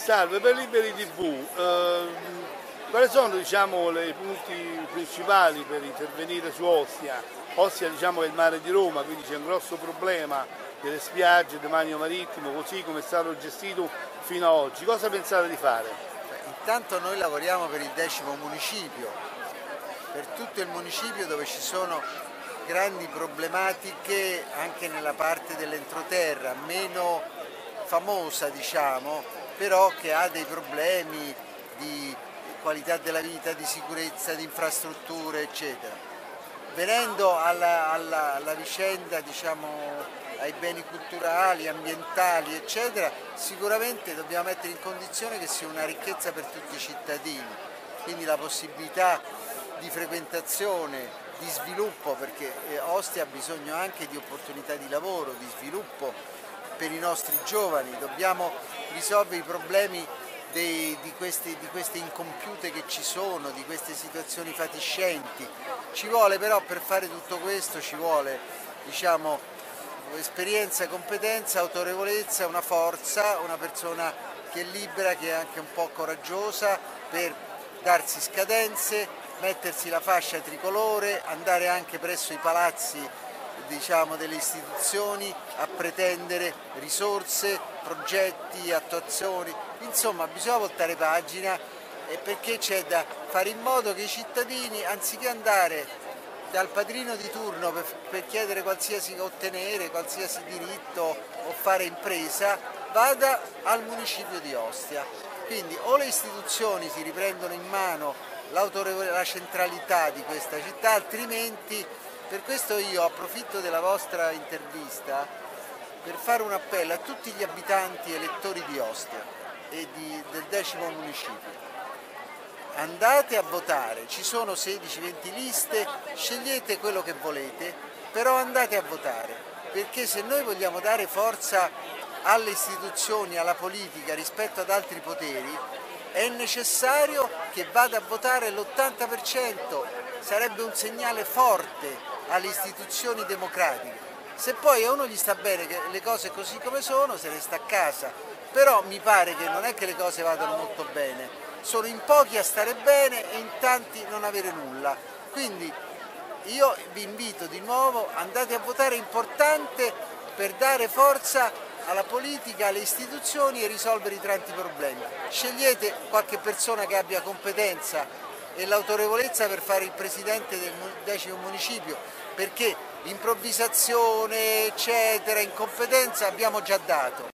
Salve, per Liberi TV, quali sono diciamo, i punti principali per intervenire su Ostia? Ostia diciamo, è il mare di Roma, quindi c'è un grosso problema delle spiagge, demanio marittimo, così come è stato gestito fino ad oggi. Cosa pensate di fare? Intanto noi lavoriamo per il 10° municipio, per tutto il municipio dove ci sono grandi problematiche anche nella parte dell'entroterra, meno famosa diciamo, però che ha dei problemi di qualità della vita, di sicurezza, di infrastrutture eccetera. Venendo alla vicenda diciamo ai beni culturali, ambientali eccetera, sicuramente dobbiamo mettere in condizione che sia una ricchezza per tutti i cittadini, quindi la possibilità di frequentazione, di sviluppo, perché Ostia ha bisogno anche di opportunità di lavoro, di sviluppo per i nostri giovani, dobbiamo risolvere i problemi di queste incompiute che ci sono, di queste situazioni fatiscenti. Ci vuole però per fare tutto questo, ci vuole diciamo, esperienza, competenza, autorevolezza, una forza, una persona che è libera, che è anche un po' coraggiosa per darsi scadenze, mettersi la fascia tricolore, andare anche presso i palazzi diciamo, delle istituzioni a pretendere risorse, progetti, attuazioni, insomma bisogna voltare pagina perché c'è da fare in modo che i cittadini anziché andare dal padrino di turno per chiedere qualsiasi, ottenere qualsiasi diritto o fare impresa, vada al municipio di Ostia. Quindi o le istituzioni si riprendono in mano la centralità di questa città, altrimenti per questo io approfitto della vostra intervista per fare un appello a tutti gli abitanti e elettori di Ostia e del 10° municipio. Andate a votare, ci sono 16-20 liste, scegliete quello che volete, però andate a votare, perché se noi vogliamo dare forza alle istituzioni, alla politica rispetto ad altri poteri, è necessario che vada a votare l'80%, sarebbe un segnale forte alle istituzioni democratiche. Se poi a uno gli sta bene che le cose così come sono, se ne sta a casa, però mi pare che non è che le cose vadano molto bene, sono in pochi a stare bene e in tanti non avere nulla. Quindi io vi invito di nuovo, andate a votare, è importante per dare forza alla politica, alle istituzioni e risolvere i tanti problemi. Scegliete qualche persona che abbia competenza e l'autorevolezza per fare il presidente del 10° municipio, perché improvvisazione, eccetera, incompetenza abbiamo già dato.